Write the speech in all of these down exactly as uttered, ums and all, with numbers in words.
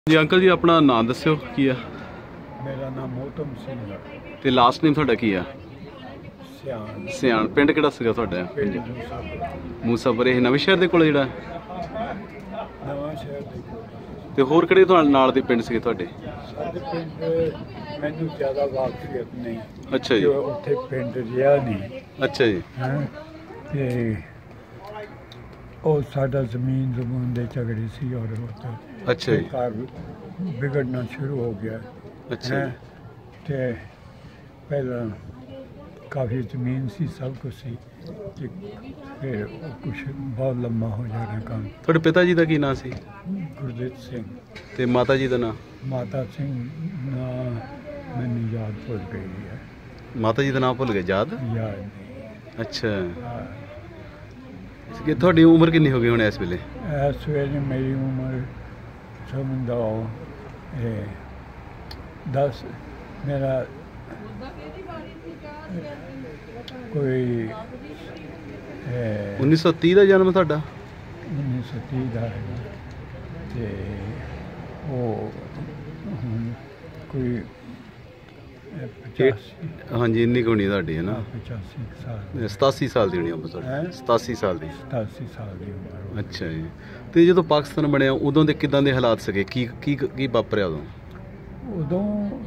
जी uncle जी अपना नाम दस्यो की है? मेरा नाम मोहतम सिंह है ते लास्ट नेम थोड़ा की है? सियान सियान। पिंड किहड़ा सीगा तुहाडा? पिंड मूसापुर मूसापुर। ਇਹ ਨਵੇਂ ਸ਼ਹਿਰ ਦੇ ਕੋਲ ਜਿਹੜਾ नवां शहर ਦੇ ਕੋਲ। ਤੇ ਹੋਰ ਕਿਹੜੇ ਤੁਹਾਡੇ ਨਾਲ ਦੇ ਪਿੰਡ ਸੀਗੇ ਤੁਹਾਡੇ? ਸਾਡੇ ਪਿੰਡ ਮੈਨੂੰ ਜ਼ਿਆਦਾ ਵਾਕਫੀਅਤ ਨਹੀਂ। ਅੱਛਾ ਜੀ। ਉੱਥੇ ਪਿੰਡ ਰਿਹਾ ਨਹੀਂ। ਅੱਛਾ ਜੀ। ਹੈਂ ਤੇ ਉਹ ਸਾਡਾ ਜ਼ਮੀਨ ਜ਼ਮੂਨ ਦੇ ਝਗੜੇ ਸੀ ਔਰ ਉੱਥੇ ਅੱਛਾ ਜੀ। ਘਰ ਵਿਗੜਨਾ ਸ਼ੁਰੂ ਹੋ ਗਿਆ। ਅੱਛਾ ਹੈਂ ਤੇ ਪਹਿਲਾਂ ਕਾਫੀ ਜ਼ਮੀਨ ਸੀ, ਸਭ ਕੁਛ ਸੀ ਤੇ ਫਿਰ ਕੁਛ ਬਹੁਤ ਲੰਮਾ ਹੋ ਜਾਣਾ ਕੰਮ। ਤੁਹਾਡੇ ਪਿਤਾ ਜੀ ਦਾ ਕੀ ਨਾਂ ਸੀ? ਗੁਰਦੀਪ ਸਿੰਘ। ਤੇ ਮਾਤਾ ਜੀ ਦਾ ਨਾਂ? ਮਾਤਾ ਸਿੰਘ ਨਾ ਮੈਨੂੰ ਯਾਦ ਭੁੱਲ ਗਈ ਹੈ। ਮਾਤਾ ਜੀ ਦਾ ਨਾਂ ਭੁੱਲ ਗਏ? ਯਾਦ ਯਾਦ ਨਹੀਂ। ਅੱਛਾ। ਹਾਂ। ਕਿ ਤੁਹਾਡੀ ਉਮਰ ਕਿੰਨੀ ਹੋ ਗਈ ਹੁਣ ਇਸ ਵੇਲੇ? ਇਸ ਵੇਲੇ ਮੇਰੀ ਉਮਰ ਸਮਝੋ ਇਹ ਦਸ ਮੇਰਾ ਕੋਈ ਉੱਨੀ ਸੌ ਤੀਹ ਦਾ ਜਨਮ ਤੁਹਾਡਾ? ਉੱਨੀ ਸੌ ਤੀਹ ਦਾ ਹੈ ਤੇ ਉਹ ਹੁਣ ਕੋਈ ਪਚਾਸੀ ਹਾਂਜੀ ਇੰਨੀ ਕੁ ਹੋਣੀ ਤੁਹਾਡੀ ਹੈ ਨਾ? ਪਚਾਸੀ ਸਾਲ ਸਤਾਸੀ ਸਾਲ ਦੀ ਹੋਣੀ ਉਮਰ ਤੁਹਾਡੀ? ਸਤਾਸੀ ਸਾਲ ਦੀ। ਸਤਾਸੀ ਸਾਲ ਦੀ ਉਮਰ। ਅੱਛਾ ਜੀ। ਤੇ ਜਦੋਂ ਪਾਕਿਸਤਾਨ ਬਣਿਆ ਉਦੋਂ ਦੇ ਕਿੱਦਾਂ ਦੇ ਹਾਲਾਤ ਸੀਗੇ? ਕੀ ਕੀ ਕੀ ਵਾਪਰਿਆ ਉਦੋਂ? ਉਦੋਂ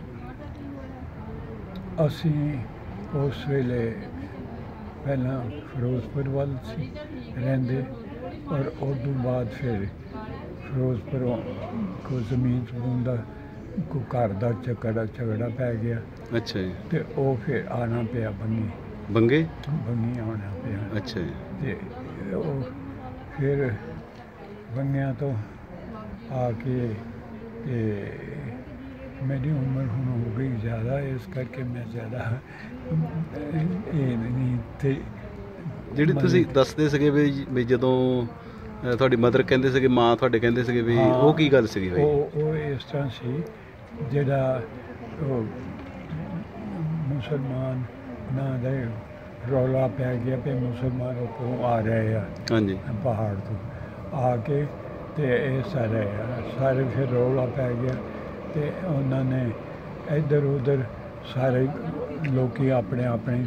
ਅਸੀਂ ਉਸ ਵੇਲੇ ਪਹਿਲਾਂ ਫਿਰੋਜ਼ਪੁਰ ਵੱਲ ਸੀ ਰਹਿੰਦੇ ਔਰ ਉਸ ਤੋਂ ਬਾਅਦ ਫਿਰ ਫਿਰੋਜ਼ਪੁਰੋਂ ਕੋ ਜ਼ਮੀਨ ਜ਼ਮੂਨ ਦਾ ਕੋ ਘਰ ਦਾ ਝਗੜਾ ਝਗੜਾ ਪੈ ਗਿਆ। ਅੱਛਾ ਜੀ। ਤੇ ਉਹ ਫਿਰ ਆਉਣਾ ਪਿਆ ਬੰਗੀ। ਬੰਗੇ? ਬੰਗੀ ਆਉਣਾ ਪਿਆ। ਅੱਛਾ ਜੀ। ਤੇ ਉਹ ਫਿਰ ਬੰਗਿਆਂ ਤੋਂ ਆ ਕੇ ਤੇ ਮੇਰੀ ਉਮਰ ਹੁਣ ਹੋ ਗਈ ਜ਼ਿਆਦਾ, ਇਸ ਕਰਕੇ ਮੈਂ ਜ਼ਿਆਦਾ ਇਹ ਨਹੀਂ। ਤੇ ਜਿਹੜੀ ਤੁਸੀਂ ਦੱਸਦੇ ਸੀਗੇ ਵੀ ਵੀ ਜਦੋਂ ਤੁਹਾਡੀ ਮਦਰ ਕਹਿੰਦੇ ਸੀਗੇ, ਮਾਂ ਤੁਹਾਡੇ ਕਹਿੰਦੇ ਸੀਗੇ ਵੀ ਉਹ ਕੀ ਗੱਲ ਸੀਗੀ ਹੋਈ? ਉਹ ਉਹ ਇਸ ਤਰ੍ਹਾਂ ਸੀ ਜਿਹੜਾ ਉਹ ਮੁਸਲਮਾਨ ਨਾ ਦੇ ਰੌਲਾ ਪੈ ਗਿਆ ਕਿ ਮੁਸਲਮਾਨ ਉੱਪਰੋਂ ਆ ਰਹੇ ਆ। ਹਾਂਜੀ। ਪਹਾੜ ਤੋਂ ਆ ਕੇ ਤੇ ਇਹ ਸਾਰੇ ਸਾਰੇ ਫਿਰ ਰੌਲਾ ਪੈ ਗਿਆ ਤੇ ਉਹਨਾਂ ਨੇ ਇੱਧਰ ਉੱਧਰ ਸਾਰੇ ਲੋਕੀ ਆਪਣੇ ਆਪਣੇ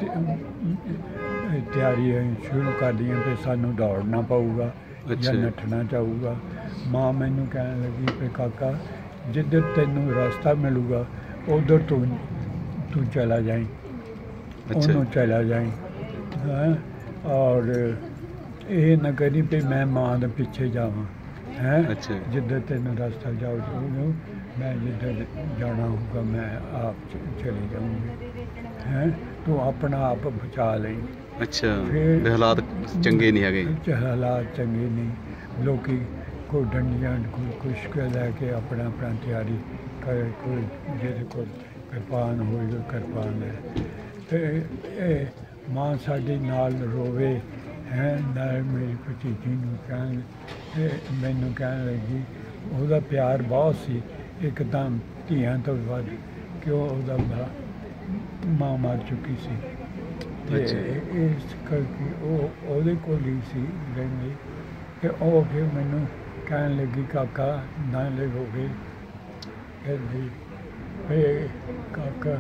ਤਿਆਰੀਆਂ ਸ਼ੁਰੂ ਕਰ ਲਈਆਂ ਕਿ ਸਾਨੂੰ ਦੌੜਨਾ ਪਊਗਾ ਜਾਂ ਨੱਠਣਾ ਚਾਹੂਗਾ। ਮਾਂ ਮੈਨੂੰ ਕਹਿਣ ਲੱਗੀ ਕਿ ਕਾਕਾ ਜਿੱਧਰ ਤੈਨੂੰ ਰਸਤਾ ਮਿਲੂਗਾ ਉੱਧਰ ਤੂੰ ਤੂੰ ਚਲਾ ਜਾਈਂ, ਉਹਨੂੰ ਚਲਾ ਜਾਈਂ। ਹਾਂ ਔਰ ਇਹ ਨਾ ਕਰੀ ਵੀ ਮੈਂ ਮਾਂ ਦੇ ਪਿੱਛੇ ਜਾਵਾਂ। ਹੈਂ ਜਿੱਧਰ ਤੈਨੂੰ ਰਸਤਾ ਜਾਊ ਜਾਊ ਮੈਂ ਜਿੱਧਰ ਜਾਣਾ ਹੋਊਗਾ ਮੈਂ ਆਪ ਚਲੀ ਜਾਊਂਗੀ। ਹੈਂ ਤੂੰ ਆਪਣਾ ਆਪ ਬਚਾ ਲਈ। ਅੱਛਾ। ਫਿਰ ਹਾਲਾਤ ਚੰਗੇ ਨਹੀਂ ਹੈਗੇ? ਹਾਲਾਤ ਚੰਗੇ ਨਹੀਂ। ਲੋਕੀ ਕੋਈ ਡੰਡੀਆਂ ਕੋਈ ਕੁਛ ਲੈ ਕੇ ਆਪਣਾ ਆਪਣਾ ਤਿਆਰੀ ਕਰੇ, ਕੋਈ ਜਿਹਦੇ ਕੋਲ ਕਿਰਪਾਨ ਹੋਏਗਾ ਕਿਰਪਾਨ ਲੈ। ਅਤੇ ਇਹ ਮਾਂ ਸਾਡੀ ਨਾਲ ਰੋਵੇ ਹੈ ਨਾਲ ਮੇਰੀ ਭਤੀਜੀ ਨੂੰ ਕਹਿਣ ਮੈਨੂੰ ਕਹਿਣ ਲੱਗੀ ਉਹਦਾ ਪਿਆਰ ਬਹੁਤ ਸੀ ਇੱਕਦਮ ਧੀਆਂ ਤੋਂ ਵੱਧ, ਕਿਉਂ ਉਹਦਾ ਮਾਂ ਮਰ ਚੁੱਕੀ ਸੀ ਅਤੇ ਇਸ ਕਰਕੇ ਉਹ ਉਹਦੇ ਕੋਲ ਹੀ ਸੀ ਰਹਿੰਦੀ। ਅਤੇ ਉਹ ਫਿਰ ਮੈਨੂੰ ਕਹਿਣ ਲੱਗੀ ਕਾਕਾ ਨਾਲੇ ਹੋ ਗਏ ਕਹਿੰਦੀ ਇਹ ਕਾਕਾ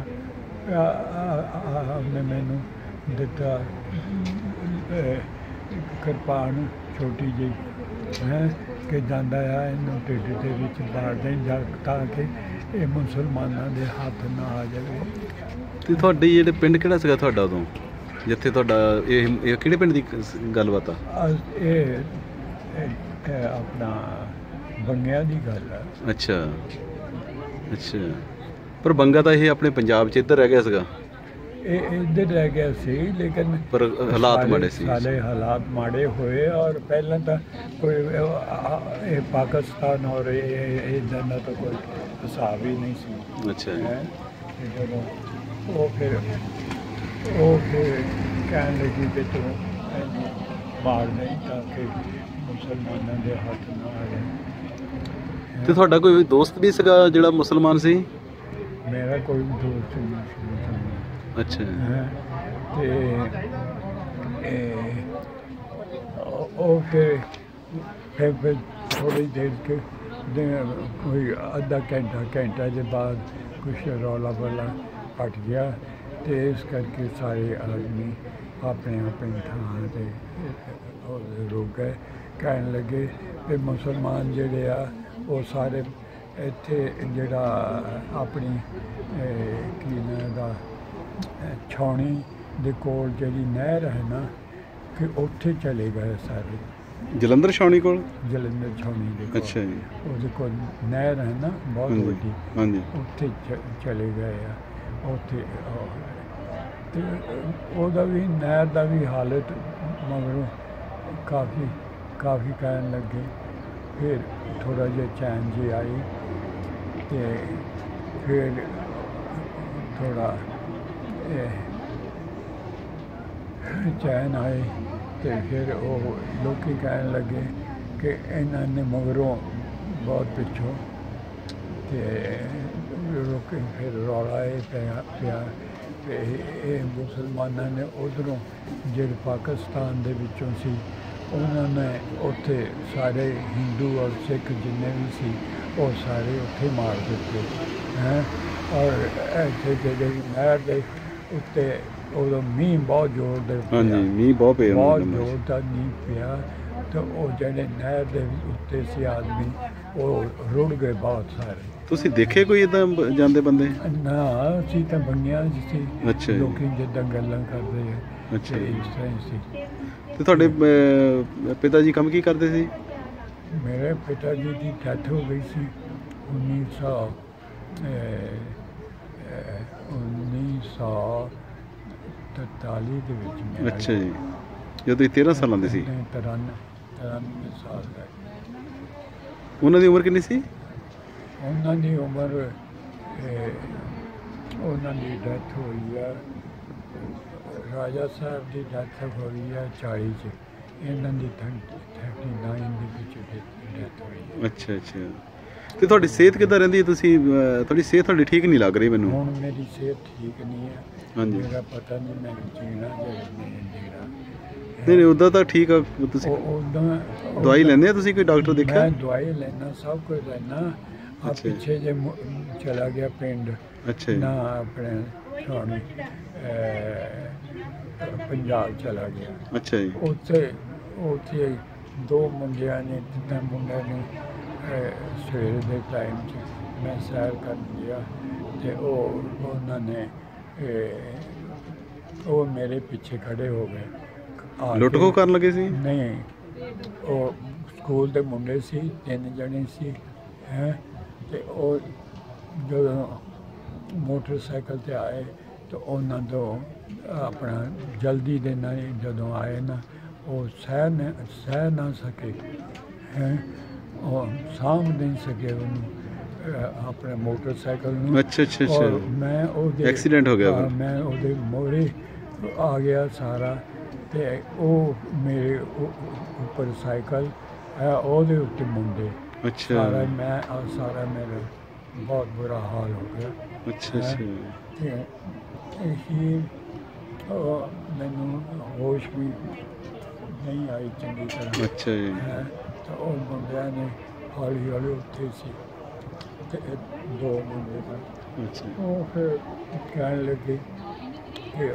ਉਹਨੇ ਮੈਨੂੰ ਦਿੱਤਾ ਕਿਰਪਾਨ ਛੋਟੀ ਜਿਹੀ ਹੈ ਕਿ ਜਾਂਦਾ ਆ ਇਹਨੂੰ ਢਿੱਡ ਦੇ ਵਿੱਚ ਬਾੜ ਦੇ ਜਾ ਤਾਂ ਕਿ ਇਹ ਮੁਸਲਮਾਨਾਂ ਦੇ ਹੱਥ ਨਾ ਆ ਜਾਵੇ। ਅਤੇ ਤੁਹਾਡੀ ਜਿਹੜੇ ਪਿੰਡ ਕਿਹੜਾ ਸੀਗਾ ਤੁਹਾਡਾ ਉਦੋਂ ਜਿੱਥੇ ਤੁਹਾਡਾ ਇਹ ਇਹ ਕਿਹੜੇ ਪਿੰਡ ਦੀ ਗੱਲਬਾਤ ਆ? ਇਹ ਆਪਣਾ ਬੰਗਿਆਂ ਦੀ ਗੱਲ ਆ। ਅੱਛਾ ਅੱਛਾ। ਪਰ ਬੰਗਾ ਤਾਂ ਇਹ ਆਪਣੇ ਪੰਜਾਬ 'ਚ ਇੱਧਰ ਰਹਿ ਗਿਆ ਸੀਗਾ? ਇਹ ਇੱਧਰ ਰਹਿ ਗਿਆ ਸੀ ਲੇਕਿਨ ਪਰ ਹਾਲਾਤ ਮਾੜੇ ਸੀ। ਸਾਰੇ ਹਾਲਾਤ ਮਾੜੇ ਹੋਏ ਔਰ ਪਹਿਲਾਂ ਤਾਂ ਕੋਈ ਇਹ ਪਾਕਿਸਤਾਨ ਔਰ ਇਹ ਇੱਦਾਂ ਦਾ ਤਾਂ ਕੋਈ ਹਿਸਾਬ ਹੀ ਨਹੀਂ ਸੀ। ਅੱਛਾ। ਜਦੋਂ ਉਹ ਫਿਰ ਉਹ ਫਿਰ ਕਹਿਣ ਲੱਗੀ ਕਿ ਤੂੰ ਮਾਰ ਨਹੀਂ ਤਾਂ ਕਿ ਮੁਸਲਮਾਨਾਂ ਦੇ ਹੱਥ ਨਾ ਆ ਜਾਏ। ਅਤੇ ਤੁਹਾਡਾ ਕੋਈ ਦੋਸਤ ਵੀ ਸੀਗਾ ਜਿਹੜਾ ਮੁਸਲਮਾਨ ਸੀ? ਮੇਰਾ ਕੋਈ ਦੋਸਤ ਨਹੀਂ ਸੀ। ਅੱਛਾ। ਤੇ ਉਹ ਫਿਰ ਫਿਰ ਥੋੜ੍ਹੀ ਦੇਰ ਕੇ ਦੇ ਕੋਈ ਅੱਧਾ ਘੰਟਾ ਘੰਟਾ ਦੇ ਬਾਅਦ ਕੁਛ ਰੌਲਾ ਬੱਲਾ ਹਟ ਗਿਆ ਤੇ ਇਸ ਕਰਕੇ ਸਾਰੇ ਆਦਮੀ ਆਪਣੇ ਆਪਣੇ ਥਾਂ 'ਤੇ ਰੁਕ ਗਏ। ਕਹਿਣ ਲੱਗੇ ਕਿ ਮੁਸਲਮਾਨ ਜਿਹੜੇ ਆ ਉਹ ਸਾਰੇ ਇੱਥੇ ਜਿਹੜਾ ਆਪਣੀ ਕੀ ਨਾਂ ਦਾ ਛਾਉਣੀ ਦੇ ਕੋਲ ਜਿਹੜੀ ਨਹਿਰ ਹੈ ਨਾ ਕਿ ਉੱਥੇ ਚਲੇ ਗਏ ਸਾਰੇ। ਜਲੰਧਰ ਛਾਉਣੀ ਕੋਲ? ਜਲੰਧਰ ਛਾਉਣੀ ਦੇ ਕੋਲ। ਅੱਛਾ ਜੀ। ਉਹਦੇ ਕੋਲ ਨਹਿਰ ਹੈ ਨਾ ਬਹੁਤ ਵੱਡੀ, ਹਾਂਜੀ, ਉੱਥੇ ਚ ਚਲੇ ਗਏ ਆ। ਉੱਥੇ ਤੇ ਉਹਦਾ ਵੀ ਨਹਿਰ ਦਾ ਵੀ ਹਾਲਤ ਮਗਰੋਂ ਕਾਫੀ ਕਾਫੀ ਕਹਿਣ ਲੱਗੇ। ਫਿਰ ਥੋੜ੍ਹਾ ਜਿਹਾ ਚੈਨ ਜਿਹੀ ਆਈ ਅਤੇ ਫਿਰ ਥੋੜ੍ਹਾ ਚੈਨ ਆਈ ਅਤੇ ਫਿਰ ਉਹ ਲੋਕ ਕਹਿਣ ਲੱਗੇ ਕਿ ਇਹਨਾਂ ਨੇ ਮਗਰੋਂ ਬਹੁਤ ਪਿੱਛੋਂ ਅਤੇ ਲੋਕ ਫਿਰ ਰੌਲਾ ਇਹ ਪਿਆ ਪਿਆ ਕਿ ਇਹ ਮੁਸਲਮਾਨਾਂ ਨੇ ਉੱਧਰੋਂ ਜਿਹੜੇ ਪਾਕਿਸਤਾਨ ਦੇ ਵਿੱਚੋਂ ਸੀ ਉਹਨਾਂ ਨੇ ਉੱਥੇ ਸਾਰੇ ਹਿੰਦੂ ਔਰ ਸਿੱਖ ਜਿੰਨੇ ਵੀ ਸੀ ਉਹ ਸਾਰੇ ਉੱਥੇ ਮਾਰ ਦਿੱਤੇ ਹੈਂ। ਔਰ ਇੱਥੇ ਜਿਹੜੀ ਨਹਿਰ ਦੇ ਉੱਤੇ ਉਦੋਂ ਮੀਂਹ ਬਹੁਤ ਜ਼ੋਰ ਦੇ ਪਿਆ, ਮੀਂਹ ਬਹੁਤ ਪਿਆ, ਬਹੁਤ ਜ਼ੋਰ ਦਾ ਮੀਂਹ ਪਿਆ ਅਤੇ ਉਹ ਜਿਹੜੇ ਨਹਿਰ ਦੇ ਉੱਤੇ ਸੀ ਆਦਮੀ ਉਹ ਰੁੜ ਗਏ ਬਹੁਤ ਸਾਰੇ। ਤੁਸੀਂ ਦੇਖੇ ਕੋਈ ਇੱਦਾਂ ਜਾਂਦੇ ਬੰਦੇ? ਨਾ, ਅਸੀਂ ਤਾਂ ਬੰਗਿਆ ਸੀ। ਅੱਛਾ। ਲੋਕੀ ਜਿੱਦਾਂ ਗੱਲਾਂ ਕਰਦੇ ਆ। ਅੱਛਾ। ਇਸ ਤਰ੍ਹਾਂ ਹੀ ਸੀ। ਤੇ ਤੁਹਾਡੇ ਪਿਤਾ ਜੀ ਕੰਮ ਕੀ ਕਰਦੇ ਸੀ? ਮੇਰੇ ਪਿਤਾ ਜੀ ਦੀ ਡੈਥ ਹੋ ਗਈ ਸੀ ਉੱਨੀ ਸੌ ਉੱਨੀ ਸੌ ਤਰਤਾਲੀ ਦੇ ਵਿੱਚ। ਅੱਛਾ ਜੀ, ਜਦੋਂ ਤੁਸੀਂ ਤੇਰ੍ਹਾਂ ਸਾਲਾਂ ਦੇ ਸੀ? ਤਰਾਨਵੇਂ ਤਰਾਨਵੇਂ ਸਾਲ ਦਾ। ਉਹਨਾਂ ਦੀ ਉਮਰ ਕਿੰਨੀ ਸੀ? ਉਹਨਾਂ ਦੀ ਉਮਰ ਉਹਨਾਂ ਦੀ ਡੈਥ ਹੋਈ ਆ, ਰਾਜਾ ਸਾਹਿਬ ਦੀ ਡੈਥ ਹੋਈ ਆ ਚਾਲੀ 'ਚ, ਇਹਨਾਂ ਦੀ ਥਰਟੀ ਨਾਈਨ ਦੇ ਵਿੱਚ ਡੈਥ ਹੋਈ। ਅੱਛਾ ਅੱਛਾ। ਤੇ ਤੁਹਾਡੀ ਸਿਹਤ ਕਿੱਦਾਂ ਰਹਿੰਦੀ ਹੈ? ਤੁਸੀਂ ਤੁਹਾਡੀ ਸਿਹਤ ਤੁਹਾਡੀ ਠੀਕ ਨਹੀਂ ਲੱਗ ਰਹੀ ਮੈਨੂੰ। ਹੁਣ ਮੇਰੀ ਸਿਹਤ ਠੀਕ ਨਹੀਂ ਹੈ। ਹਾਂਜੀ। ਮੇਰਾ ਪਤਾ ਨਹੀਂ ਮੈਂ ਜੀਣਾ ਜਾਂ ਨਹੀਂ ਜੀਣਾ। ਨਹੀਂ ਨਹੀਂ, ਉੱਦਾਂ ਤਾਂ ਠੀਕ ਆ। ਤੁਸੀਂ ਉੱਦਾਂ ਦਵਾਈ ਲੈਂਦੇ ਆ? ਤੁਸੀਂ ਕੋਈ ਡਾਕਟਰ ਦੇਖਿਆ? ਮੈਂ ਦਵਾਈ ਲੈਣਾ, ਸਭ ਕੁਝ ਲੈਣਾ। ਆ ਪਿੱਛੇ ਜੇ ਚਲਾ ਗਿਆ ਪਿੰਡ। ਅੱਛਾ। ਨਾ ਆਪਣੇ ਛਾਉਣੀ ਪੰਜਾਬ ਚਲਾ ਗਿਆ। ਅੱਛਾ ਜੀ। ਉੱਥੇ ਉੱਥੇ ਦੋ ਮੁੰਡਿਆਂ ਨੇ ਤਿੰਨ ਮੁੰਡਿਆਂ ਨੇ ਸਵੇਰ ਦੇ ਟਾਈਮ 'ਚ ਮੈਂ ਸੈਰ ਕਰਨ ਗਿਆ ਅਤੇ ਉਹ ਉਹਨਾਂ ਨੇ ਉਹ ਮੇਰੇ ਪਿੱਛੇ ਖੜ੍ਹੇ ਹੋ ਗਏ। ਲੁੱਟ ਖੋਹ ਕਰਨ ਲੱਗੇ ਸੀ? ਨਹੀਂ, ਉਹ ਸਕੂਲ ਦੇ ਮੁੰਡੇ ਸੀ, ਤਿੰਨ ਜਣੇ ਸੀ ਹੈਂ। ਅਤੇ ਉਹ ਜਦੋਂ ਮੋਟਰਸਾਈਕਲ 'ਤੇ ਆਏ ਤਾਂ ਉਹਨਾਂ ਤੋਂ ਆਪਣਾ ਜਲਦੀ ਦੇ ਨਾਲ ਜਦੋਂ ਆਏ ਨਾ ਉਹ ਸਹਿ ਨ ਸਹਿ ਨਾ ਸਕੇ ਹੈਂ। ਉਹ ਸਾਂਭ ਨਹੀਂ ਸਕੇ ਉਹਨੂੰ ਆਪਣੇ ਮੋਟਰਸਾਈਕਲ ਨੂੰ। ਅੱਛਾ ਅੱਛਾ ਅੱਛਾ। ਮੈਂ ਉਹਦੇ ਐਕਸੀਡੈਂਟ ਹੋ ਗਿਆ? ਮੈਂ ਉਹਦੇ ਮੋਹਰੇ ਆ ਗਿਆ ਸਾਰਾ ਅਤੇ ਉਹ ਮੇਰੇ ਉੱਪਰ ਸਾਈਕਲ ਉਹਦੇ ਉੱਤੇ ਮੁੰਡੇ। ਅੱਛਾ। ਸਾਰਾ ਮੈਂ ਸਾਰਾ ਮੇਰਾ ਬਹੁਤ ਬੁਰਾ ਹਾਲ ਹੋ ਗਿਆ। ਅੱਛਾ ਅੱਛਾ। ਅਤੇ ਇਹੀ ਮੈਨੂੰ ਹੋਸ਼ ਵੀ ਨਹੀਂ ਆਈ ਚੰਗੀ ਤਰ੍ਹਾਂ। ਅੱਛਾ ਜੀ। ਤਾਂ ਉਹ ਮੁੰਡਿਆਂ ਨੇ ਹੌਲੀ ਹੌਲੀ ਉੱਥੇ ਸੀ ਅਤੇ ਦੋ ਮੁੰਡੇ ਸਨ। ਅੱਛਾ। ਉਹ ਫਿਰ ਕਹਿਣ ਲੱਗੇ ਕਿ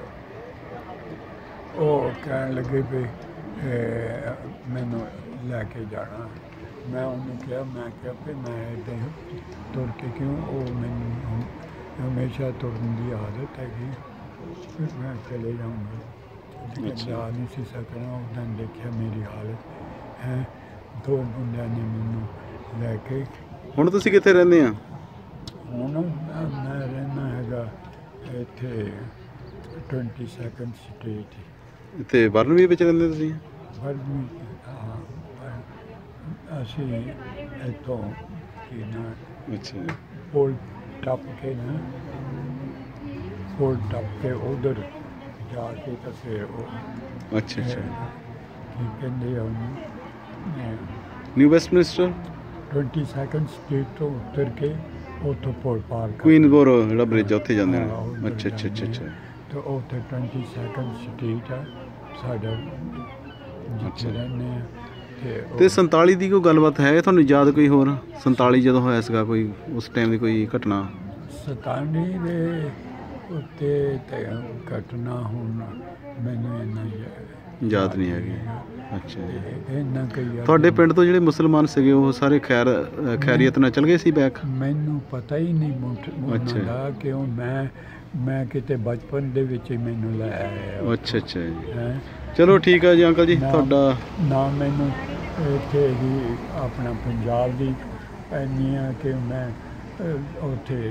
ਉਹ ਕਹਿਣ ਲੱਗੇ ਵੀ ਮੈਨੂੰ ਲੈ ਕੇ ਜਾਣਾ। ਮੈਂ ਉਹਨੂੰ ਕਿਹਾ ਮੈਂ ਕਿਹਾ ਵੀ ਮੈਂ ਇੱਦਾਂ ਤੁਰ ਕੇ ਕਿਉਂ, ਉਹ ਮੈਨੂੰ ਹਮੇਸ਼ਾ ਤੁਰਨ ਦੀ ਆਦਤ ਹੈਗੀ, ਫਿਰ ਮੈਂ ਚਲੇ ਜਾਊਂਗਾ। ਜਾ ਨਹੀਂ ਸੀ ਸਕਣਾ। ਉਹਨਾਂ ਨੇ ਦੇਖਿਆ ਮੇਰੀ ਹਾਲਤ ਹੈ। ਦੋ ਮੁੰਡਿਆਂ ਨੇ ਮੈਨੂੰ ਲੈ ਕੇ। ਹੁਣ ਤੁਸੀਂ ਕਿੱਥੇ ਰਹਿੰਦੇ ਆ? ਹੁਣ ਮੈਂ ਰਹਿੰਦਾ ਹੈਗਾ ਇੱਥੇ ਟਵੈਂਟੀ ਸੈਕਿੰਡ ਸਟਰੀਟ। ਇੱਥੇ ਬਰਨਵੀ ਵਿੱਚ ਰਹਿੰਦੇ ਤੁਸੀਂ? ਬਰਨਵੀ, ਹਾਂ। ਅਸੀਂ ਇੱਥੋਂ ਕੀ ਨਾ ਅੱਛਾ ਪੁਲ ਟੱਪ ਕੇ ਨਾ ਪੁਲ ਟੱਪ ਕੇ ਉੱਧਰ ਜਾ ਕੇ ਤਾਂ ਫਿਰ ਉਹ ਅੱਛਾ ਅੱਛਾ ਕੀ ਕਹਿੰਦੇ ਆ ਉਹਨੂੰ, New Westminster twenty second street ਤੋਂ ਉਤਰ ਕੇ ਉੱਥੋਂ ਪੁਲ ਪਾਰ ਕਰ ਕੁਈਨਸਬੋਰੋ ਜਿਹੜਾ ਬ੍ਰਿਜ ਉੱਥੇ ਜਾਂਦੇ ਨੇ। ਅੱਛਾ ਅੱਛਾ ਅੱਛਾ ਅੱਛਾ। ਅਤੇ ਉੱਥੇ ਟਵੈਂਟੀ ਸੈਕਿੰਡ ਸਟਰੀਟ ਆ ਸਾਡਾ, ਜਿੱਥੇ ਰਹਿੰਦੇ ਹਾਂ। ਤੇ ਉਹ- ਤੇ ਸੰਤਾਲੀ ਦੀ ਕੋਈ ਗੱਲਬਾਤ ਹੈ ਤੁਹਾਨੂੰ ਯਾਦ ਕੋਈ ਹੋਰ ਸੰਤਾਲੀ ਜਦੋਂ ਹੋਇਆ ਸੀਗਾ ਕੋਈ ਉਸ ਟਾਈਮ ਦੀ ਕੋਈ ਘਟਨਾ? ਸਤਾਨੀ ਦੇ ਉੱਤੇ ਤੇ ਘਟਨਾ ਹੁਣ ਮੈਨੂੰ ਇੰਨਾ ਯਾ- ਯਾਦ ਨਹੀਂ ਹੈਗੀ। ਅੱਛਾ ਜੀ। ਤੇ ਇੰਨਾ ਕਈ ਯਾਦ ਤੁਹਾਡੇ ਪਿੰਡ ਤੋਂ ਜਿਹੜੇ ਮੁਸਲਮਾਨ ਸੀਗੇ ਉਹ ਸਾਰੇ ਖੈਰ ਅ, ਖੈਰੀਅਤ ਨਾਲ ਚਲ ਗਏ ਸੀ ਬੈਕ? ਮੈਨੂੰ ਪਤਾ ਹੀ ਨਹੀਂ ਮੁੱਠ ਅੱਛਾ। ਉਹਨਾਂ ਦਾ ਕਿਉਂ ਮੈਂ ਮੈਂ ਕਿਤੇ ਬਚਪਨ ਦੇ ਵਿੱਚ ਹੀ ਮੈਨੂੰ ਲੈ ਆਇਆ। ਅੱਛਾ ਅੱਛਾ ਜੀ। ਹੈਂ। ਚਲੋ ਠੀਕ ਹੈ ਜੀ ਅੰਕਲ ਜੀ, ਨਾ- ਤੁਹਾਡਾ ਨਾ ਮੈਨੂੰ ਇੱਥੇ ਹੀ ਆਪਣਾ ਪੰਜਾਬ ਦੀ ਇੰਨੀ ਆ ਕਿ ਮੈਂ ਅਹ, ਉੱਥੇ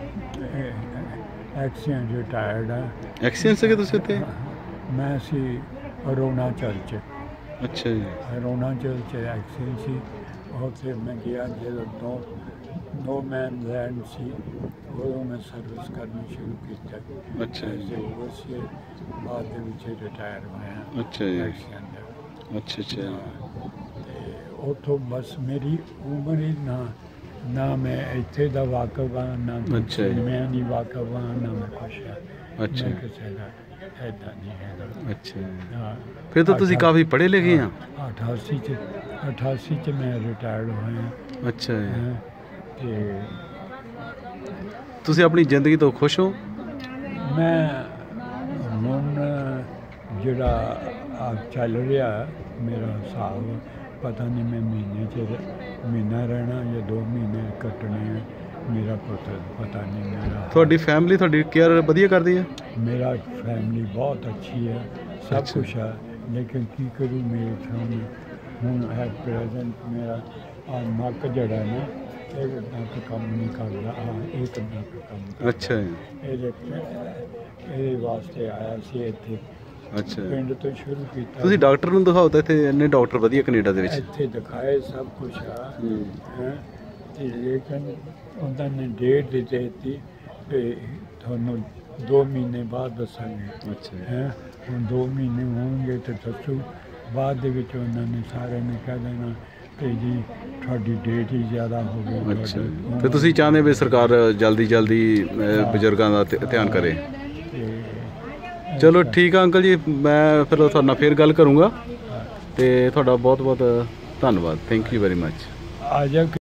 ਐਕਸੀਅਨ ਰਿਟਾਇਰਡ ਆ। ਐਕਸੀਡੈਂਟ ਸੀਗੇ ਤੁਸੀਂ ਉੱਥੇ? ਮੈਂ ਸੀ ਅਰੁਣਾਚਲ 'ਚ ਅੱਛਾ ਜੀ। ਅਰੁਣਾਚਲ 'ਚ ਐਕਸੀਅਨ ਸੀ। ਉੱਥੇ ਮੈਂ ਗਿਆ ਜਦੋਂ ਦੋ ਨੋ ਮੈਨ ਲੈਂਡ ਸੀ ਉਦੋਂ ਮੈਂ ਸਰਵਿਸ ਕਰਨੀ ਸ਼ੁਰੂ ਕੀਤੀ। ਅੱਛਾ ਜੀ। ਉਸੇ ਬਾਅਦ ਦੇ ਵਿੱਚ ਰਿਟਾਇਰ ਹੋਇਆ ਅੱਛਾ ਜੀ। ਐਕਸੀਅਨ ਦਾ। ਅੱਛਾ ਅੱਛਾ ਜੀ। ਤੇ ਉੱਥੋਂ ਬਸ ਮੇਰੀ ਉਮਰ ਹੀ ਨਾ ਨਾ ਮੈਂ ਇੱਥੇ ਦਾ ਵਾਕਫ ਹਾਂ ਨਾ ਅੱਛਾ ਜੀ। ਮੈਂ ਨਹੀਂ ਵਾਕਫ ਹਾਂ ਨਾ ਮੈਂ ਕੁਛ ਹਾਂ। ਅੱਛਾ। ਮੈਂ ਕਿਸੇ ਦਾ ਇੱਦਾਂ ਨਹੀਂ ਹੈਗਾ। ਅੱਛਾ ਜੀ। ਹਾਂ। ਫਿਰ ਤਾਂ ਤੁਸੀਂ ਕਾਫੀ ਪੜ੍ਹੇ ਲਿਖੇ ਆ। ਅਠਾਸੀ 'ਚ ਅਠਾਸੀ 'ਚ ਮੈਂ ਰਿਟਾਇਰਡ ਹੋਇਆ। ਅੱਛਾ ਜੀ। ਹੈਂ। ਤੇ ਤੁਸੀਂ ਆਪਣੀ ਜ਼ਿੰਦਗੀ ਤੋਂ ਖੁਸ਼ ਹੋ? ਮੈਂ ਹੁਣ ਜਿਹੜਾ ਆ ਚੱਲ ਰਿਹਾ ਮੇਰਾ ਹਿਸਾਬ ਪਤਾ ਨਹੀਂ ਮੈਂ ਮਹੀਨੇ 'ਚ ਮਹੀਨਾ ਰਹਿਣਾ ਜਾਂ ਦੋ ਮਹੀਨੇ ਕੱਟਣੇ ਆ। ਮੇਰਾ ਪੁੱਤ ਪਤਾ ਨਹੀਂ ਮੇਰਾ ਤੁਹਾਡੀ ਫੈਮਿਲੀ ਤੁਹਾਡੀ ਕੇਅਰ ਵਧੀਆ ਕਰਦੀ ਹੈ? ਮੇਰਾ ਫੈਮਿਲੀ ਬਹੁਤ ਅੱਛੀ ਹੈ ਸਭ ਅੱਛਾ। ਕੁਛ ਹੈ ਲੇਕਿਨ ਕੀ ਕरूँ ਮੇਰੇ ਸਾਹਮਣੇ ਹੁਣ ਐਟ ਪ੍ਰੈਜ਼ੈਂਟ ਮੇਰਾ ਆਹ ਨੱਕ ਜਿਹੜਾ ਨਾ ਇਹ ਨੱਕ ਕੰਮ ਨਹੀਂ ਕਰਦਾ। ਆ ਇੱਕ ਨੱਕ ਕੰਮ ਕਰਦਾ। ਅੱਛਾ ਜੀ। ਇਹਦੇ ਇਹਦੇ ਵਾਸਤੇ ਆਇਆ ਸੀ ਇੱਥੇ ਅੱਛਾ। ਪਿੰਡ ਤੋਂ ਸ਼ੁਰੂ ਕੀਤਾ। ਤੁਸੀਂ ਡਾਕਟਰ ਨੂੰ ਦਿਖਾਓ ਤਾਂ ਇੱਥੇ ਇੰਨੇ ਡਾਕਟਰ ਵਧੀਆ ਕੈਨੇਡਾ ਦੇ ਵਿੱਚ। ਇੱਥੇ ਦਿਖਾਏ ਸਭ ਕੁਛ ਆ ਹੂੰ। ਹੈਂ ਤੇ ਲੇਕਿਨ ਉਹਨਾਂ ਨੇ ਡੇਟ ਦੇ ਦਿੱਤੀ ਤੇ ਤੁਹਾਨੂੰ ਦੋ ਮਹੀਨੇ ਬਾਅਦ ਦੱਸਾਂਗੇ। ਅੱਛਾ ਜੀ। ਹੈਂ ਹੁਣ ਦੋ ਮਹੀਨੇ ਹੋਣਗੇ ਤੇ ਦੱਸੋ। ਬਾਅਦ ਦੇ ਵਿੱਚ ਉਹਨਾਂ ਨੇ ਸਾਰਿਆਂ ਨੇ ਕਹਿ ਦੇਣਾ ਕਿ ਜੀ ਤੁਹਾਡੀ ਡੇਟ ਹੀ ਜ਼ਿਆਦਾ ਹੋ ਗਈ। ਅੱਛਾ ਜੀ। ਤੁਹਾਡੀ ਫਿਰ ਤੁਸੀਂ ਚਾਹੁੰਦੇ ਵੀ ਸਰਕਾਰ ਜਲਦੀ ਜਲਦੀ ਅ, ਬਜ਼ੁਰਗਾਂ ਦਾ ਧਿ- ਧਿਆਨ ਕਰੇ। ਤੇ ਚਲੋ ਠੀਕ ਆ ਅੰਕਲ ਜੀ, ਮੈਂ ਫਿਰ ਤੁਹਾਡੇ ਨਾਲ ਫਿਰ ਗੱਲ ਕਰੂੰਗਾ ਤੇ ਤੁਹਾਡਾ ਬਹੁਤ ਬਹੁਤ ਧੰਨਵਾਦ। Thank you very much. ਆ ਜਾ